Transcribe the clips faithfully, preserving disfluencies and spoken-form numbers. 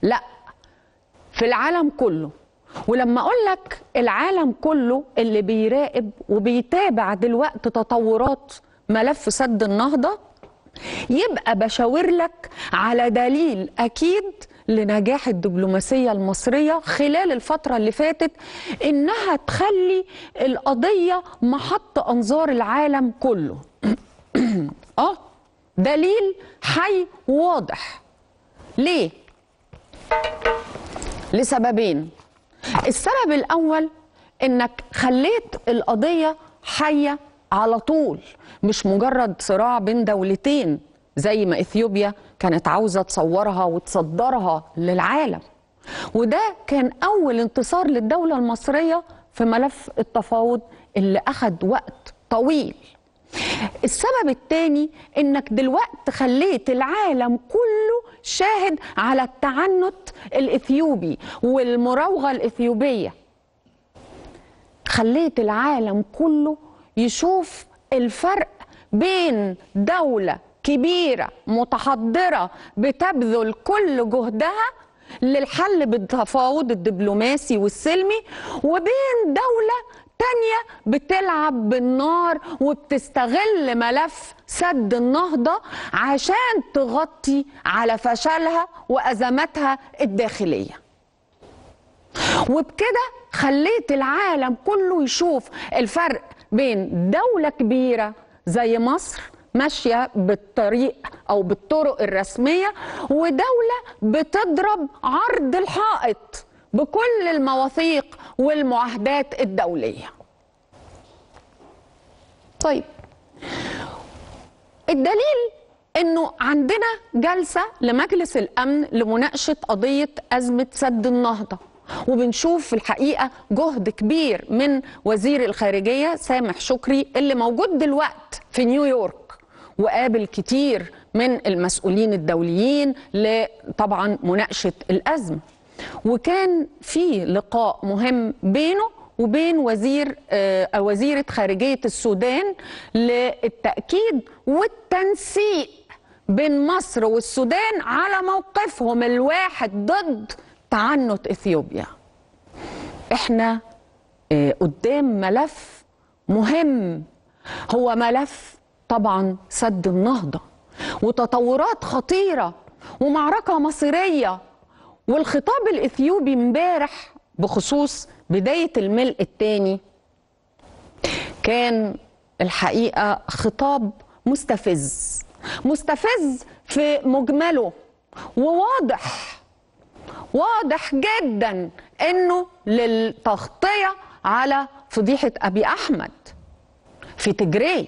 لا، في العالم كله. ولما اقول لك العالم كله اللي بيراقب وبيتابع دلوقتي تطورات ملف سد النهضة، يبقى بشاور لك على دليل اكيد لنجاح الدبلوماسية المصرية خلال الفترة اللي فاتت، انها تخلي القضية محط انظار العالم كله. اه دليل حي واضح. ليه؟ لسببين. السبب الأول إنك خليت القضية حية على طول، مش مجرد صراع بين دولتين زي ما إثيوبيا كانت عاوزة تصورها وتصدرها للعالم. وده كان أول انتصار للدولة المصرية في ملف التفاوض اللي أخد وقت طويل. السبب الثاني انك دلوقتي خليت العالم كله شاهد على التعنت الاثيوبي والمراوغه الاثيوبيه. خليت العالم كله يشوف الفرق بين دوله كبيره متحضره بتبذل كل جهدها للحل بالتفاوض الدبلوماسي والسلمي، وبين دوله تانية بتلعب بالنار وبتستغل ملف سد النهضة عشان تغطي على فشلها وأزماتها الداخلية. وبكده خليت العالم كله يشوف الفرق بين دولة كبيرة زي مصر ماشية بالطريق أو بالطرق الرسمية، ودولة بتضرب عرض الحائط بكل المواثيق والمعاهدات الدولية. طيب، الدليل انه عندنا جلسة لمجلس الامن لمناقشة قضية ازمة سد النهضة، وبنشوف في الحقيقة جهد كبير من وزير الخارجية سامح شكري اللي موجود دلوقت في نيويورك، وقابل كتير من المسؤولين الدوليين لطبعا مناقشة الازمة. وكان في لقاء مهم بينه وبين وزير آه وزيرة خارجية السودان للتأكيد والتنسيق بين مصر والسودان على موقفهم الواحد ضد تعنت إثيوبيا. احنا آه قدام ملف مهم، هو ملف طبعا سد النهضة، وتطورات خطيرة ومعركة مصيرية. والخطاب الإثيوبي امبارح بخصوص بداية الملء الثاني كان الحقيقة خطاب مستفز مستفز في مجمله، وواضح واضح جدا انه للتغطية على فضيحة أبي أحمد في تجري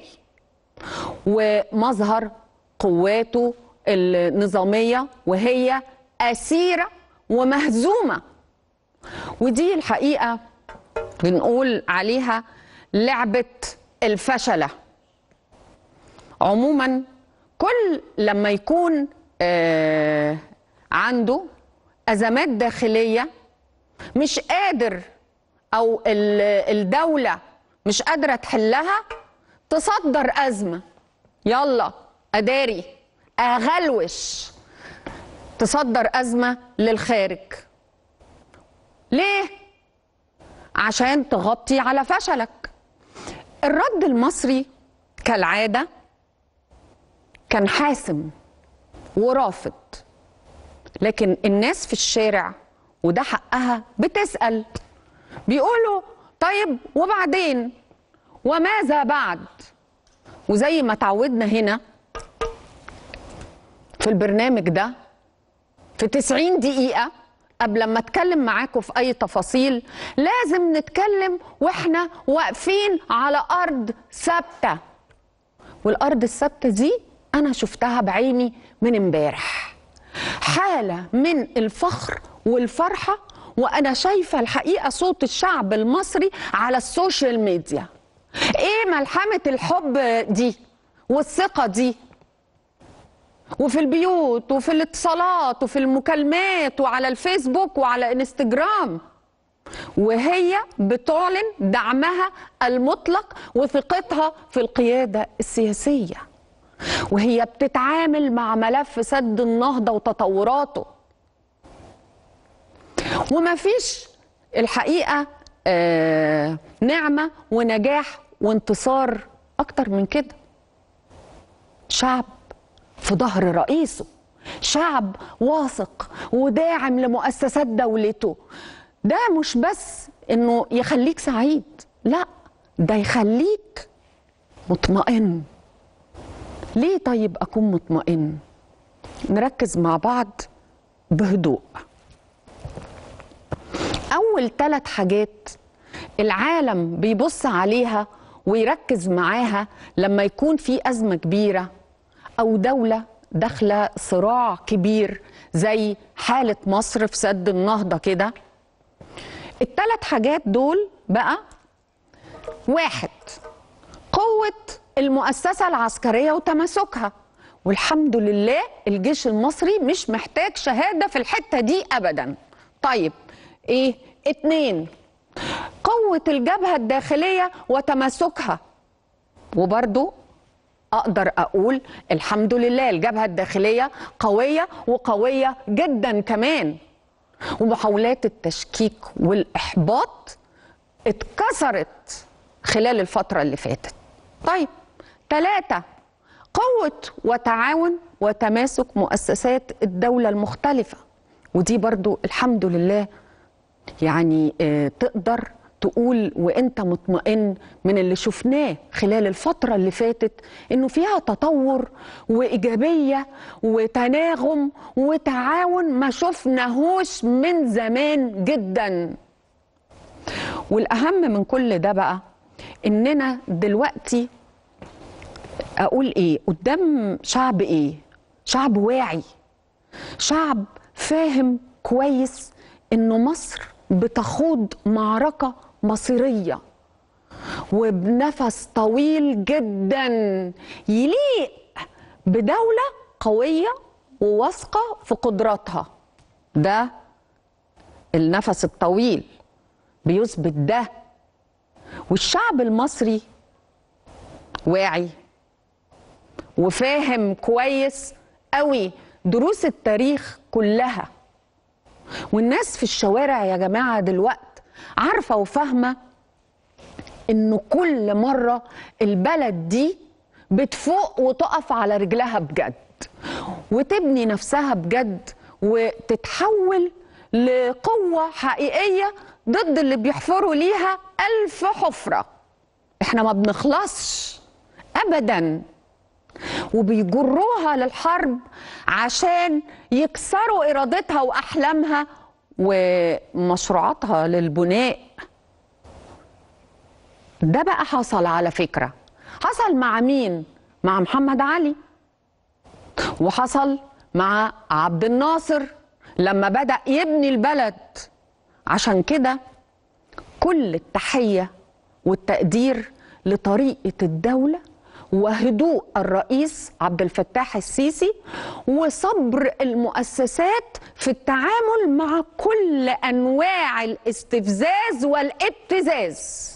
ومظهر قواته النظامية وهي أسيرة ومهزومة. ودي الحقيقة بنقول عليها لعبة الفشلة. عموما كل لما يكون آه عنده أزمات داخلية مش قادر، أو الدولة مش قادرة تحلها، تصدر أزمة، يلا أداري أغلوش، تصدر أزمة للخارج. ليه؟ عشان تغطي على فشلك. الرد المصري كالعادة كان حاسم ورافض، لكن الناس في الشارع وده حقها بتسأل، بيقولوا طيب وبعدين؟ وماذا بعد؟ وزي ما تعودنا هنا في البرنامج ده في تسعين دقيقة قبل ما اتكلم معاكم في اي تفاصيل لازم نتكلم واحنا واقفين على ارض ثابتة. والارض الثابتة دي انا شفتها بعيني من امبارح، حالة من الفخر والفرحة، وانا شايفة الحقيقة صوت الشعب المصري على السوشيال ميديا. ايه ملحمة الحب دي والثقة دي، وفي البيوت وفي الاتصالات وفي المكالمات وعلى الفيسبوك وعلى انستجرام، وهي بتعلن دعمها المطلق وثقتها في القيادة السياسية، وهي بتتعامل مع ملف سد النهضة وتطوراته. وما فيش الحقيقة آه نعمة ونجاح وانتصار أكتر من كده. شعب في ظهر رئيسه، شعب واثق وداعم لمؤسسات دولته. ده مش بس إنه يخليك سعيد، لا، ده يخليك مطمئن. ليه طيب أكون مطمئن؟ نركز مع بعض بهدوء. أول ثلاث حاجات العالم بيبص عليها ويركز معاها لما يكون في أزمة كبيرة أو دولة داخلة صراع كبير زي حالة مصر في سد النهضة كده. الثلاث حاجات دول بقى: واحد، قوة المؤسسة العسكرية وتماسكها، والحمد لله الجيش المصري مش محتاج شهادة في الحتة دي أبدا. طيب إيه؟ اتنين، قوة الجبهة الداخلية وتماسكها، وبرضو أقدر أقول الحمد لله الجبهة الداخلية قوية وقوية جدا كمان، ومحاولات التشكيك والإحباط اتكسرت خلال الفترة اللي فاتت. طيب ثلاثة، قوة وتعاون وتماسك مؤسسات الدولة المختلفة، ودي برضو الحمد لله يعني اه تقدر تقول وانت مطمئن من اللي شفناه خلال الفترة اللي فاتت انه فيها تطور وإيجابية وتناغم وتعاون ما شفناهوش من زمان جدا. والأهم من كل ده بقى اننا دلوقتي اقول ايه قدام شعب؟ ايه؟ شعب واعي، شعب فاهم كويس انه مصر بتخوض معركة مصيرية وبنفس طويل جدا يليق بدولة قوية وواثقة في قدراتها. ده النفس الطويل بيثبت ده. والشعب المصري واعي وفاهم كويس قوي دروس التاريخ كلها. والناس في الشوارع يا جماعة دلوقت عارفة وفاهمة إنه كل مرة البلد دي بتفوق وتقف على رجلها بجد وتبني نفسها بجد وتتحول لقوة حقيقية ضد اللي بيحفروا ليها ألف حفرة. إحنا ما بنخلصش أبداً، وبيجروها للحرب عشان يكسروا إرادتها وأحلامها ومشروعاتها للبناء. ده بقى حصل على فكرة، حصل مع مين؟ مع محمد علي، وحصل مع عبد الناصر لما بدأ يبني البلد. عشان كده كل التحية والتقدير لطريقة الدولة وهدوء الرئيس عبد الفتاح السيسي وصبر المؤسسات في التعامل مع كل أنواع الاستفزاز والابتزاز.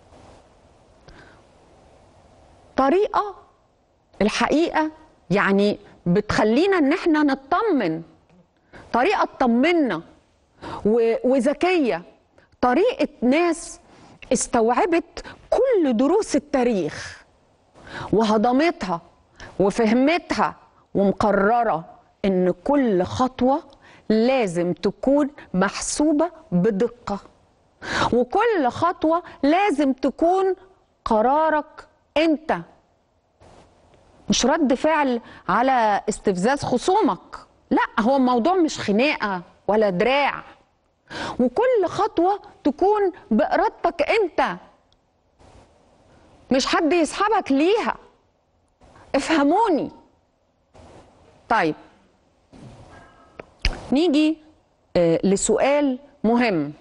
طريقة الحقيقة يعني بتخلينا ان احنا نطمن، طريقة تطمنا وذكية، طريقة ناس استوعبت كل دروس التاريخ وهضمتها وفهمتها ومقررة ان كل خطوة لازم تكون محسوبة بدقة، وكل خطوة لازم تكون قرارك انت، مش رد فعل على استفزاز خصومك. لا، هو الموضوع مش خناقة ولا دراع، وكل خطوة تكون بإرادتك انت، مش حد يسحبك ليها. افهموني. طيب نيجي آه لسؤال مهم.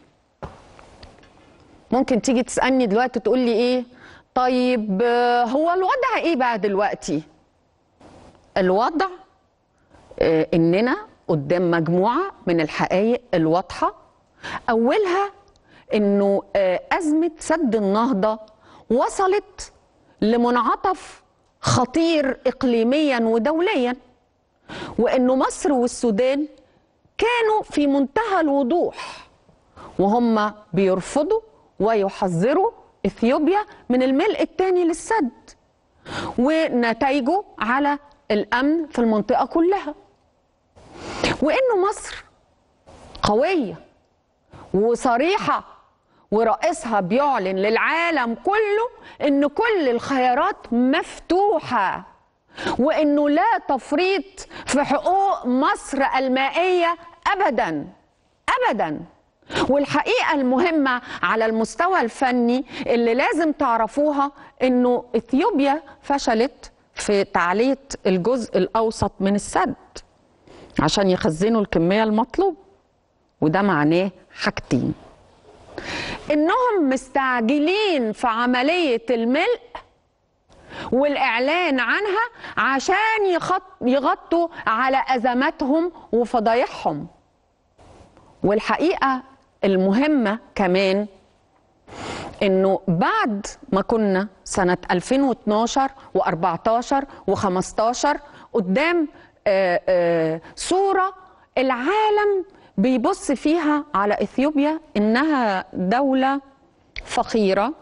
ممكن تيجي تسألني دلوقتي تقول لي ايه؟ طيب آه هو الوضع ايه بقى دلوقتي؟ الوضع آه اننا قدام مجموعة من الحقائق الواضحة. اولها انه آه ازمة سد النهضة وصلت لمنعطف خطير اقليميا ودوليا، وانه مصر والسودان كانوا في منتهى الوضوح وهم بيرفضوا ويحذروا إثيوبيا من الملء الثاني للسد ونتائجه على الأمن في المنطقة كلها، وإنه مصر قوية وصريحة ورئيسها بيعلن للعالم كله إن كل الخيارات مفتوحة وإنه لا تفريط في حقوق مصر المائية أبداً أبداً. والحقيقة المهمة على المستوى الفني اللي لازم تعرفوها إنه إثيوبيا فشلت في تعلية الجزء الأوسط من السد عشان يخزنوا الكمية المطلوبة، وده معناه حاجتين: إنهم مستعجلين في عملية الملء والإعلان عنها عشان يغطوا على أزماتهم وفضايحهم. والحقيقة المهمة كمان إنه بعد ما كنا سنة ألفين واثناشر وأربعتاشر وخمستاشر قدام آآ آآ صورة العالم بيبص فيها على إثيوبيا إنها دولة فقيرة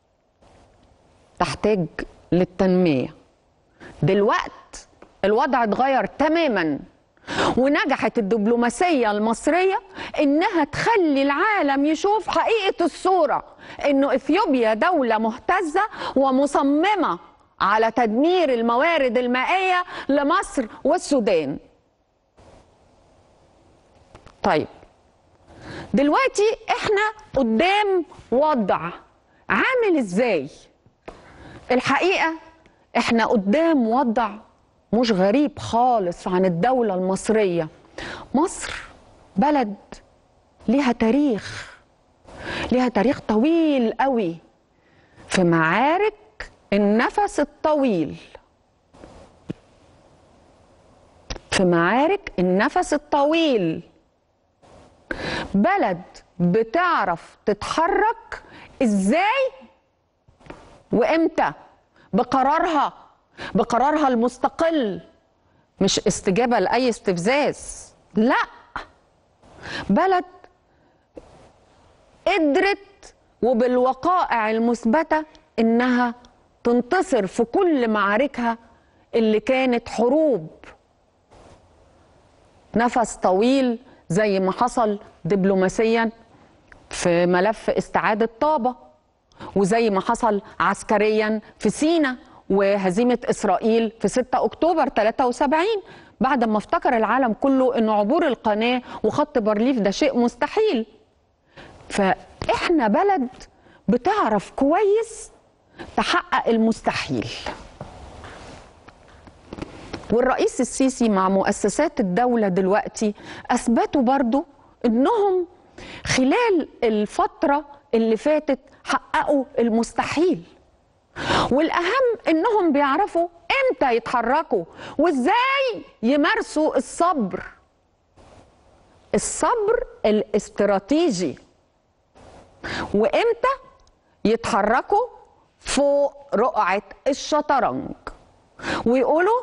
تحتاج للتنمية، دلوقت الوضع اتغير تماما، ونجحت الدبلوماسية المصرية إنها تخلي العالم يشوف حقيقة الصورة، إنه إثيوبيا دولة مهتزة ومصممة على تدمير الموارد المائية لمصر والسودان. طيب دلوقتي احنا قدام وضع عامل ازاي؟ الحقيقة احنا قدام وضع مش غريب خالص عن الدولة المصرية. مصر بلد ليها تاريخ، ليها تاريخ طويل قوي في معارك النفس الطويل، في معارك النفس الطويل. بلد بتعرف تتحرك ازاي وامتى بقرارها، بقرارها المستقل، مش استجابة لأي استفزاز، لا، بلد قدرت وبالوقائع المثبتة إنها تنتصر في كل معاركها اللي كانت حروب. نفس طويل زي ما حصل دبلوماسيا في ملف استعادة طابة، وزي ما حصل عسكريا في سيناء وهزيمة إسرائيل في ستة أكتوبر ثلاثة وسبعين، بعد ما افتكر العالم كله إن عبور القناة وخط بارليف ده شيء مستحيل. فإحنا بلد بتعرف كويس تحقق المستحيل. والرئيس السيسي مع مؤسسات الدولة دلوقتي أثبتوا برضو إنهم خلال الفترة اللي فاتت حققوا المستحيل، والأهم إنهم بيعرفوا إمتى يتحركوا وإزاي يمارسوا الصبر، الصبر الاستراتيجي، وإمتى يتحركوا فوق رقعة الشطرنج ويقولوا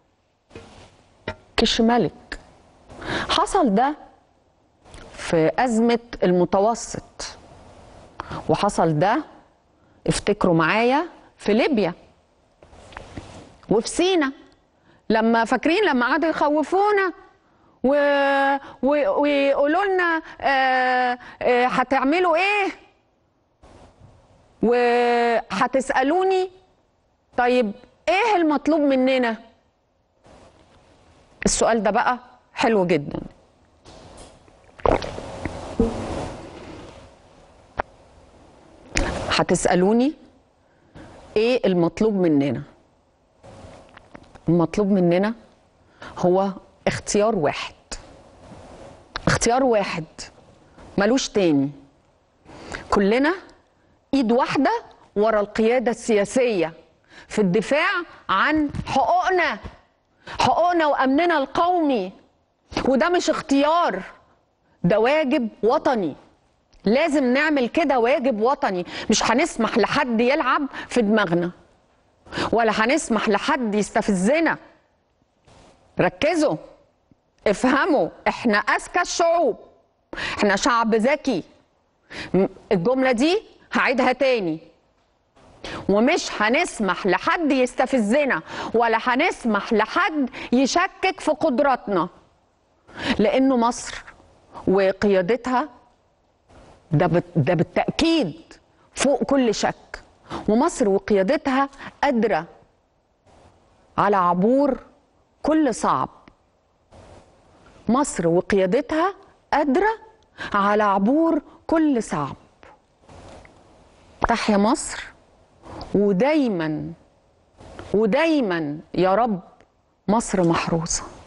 كش ملك. حصل ده في أزمة المتوسط، وحصل ده افتكروا معايا في ليبيا وفي سيناء، لما فاكرين لما قعدوا يخوفونا و... و... ويقولوا لنا آه... آه... هتعملوا ايه وهتسألوني طيب ايه المطلوب مننا. السؤال ده بقى حلو جدا. هتسألوني ايه المطلوب مننا؟ المطلوب مننا هو اختيار واحد، اختيار واحد ملوش تاني. كلنا ايد واحدة ورا القيادة السياسية في الدفاع عن حقوقنا، حقوقنا وأمننا القومي. وده مش اختيار، ده واجب وطني، لازم نعمل كده، واجب وطني. مش هنسمح لحد يلعب في دماغنا ولا هنسمح لحد يستفزنا. ركزوا، افهموا، احنا اذكى الشعوب، احنا شعب ذكي، الجملة دي هعيدها تاني، ومش هنسمح لحد يستفزنا ولا هنسمح لحد يشكك في قدراتنا، لأنه مصر وقيادتها ده ده بالتأكيد فوق كل شك، ومصر وقيادتها قادرة على عبور كل صعب. مصر وقيادتها قادرة على عبور كل صعب. تحيا مصر، ودايما ودايما يا رب مصر محروسة.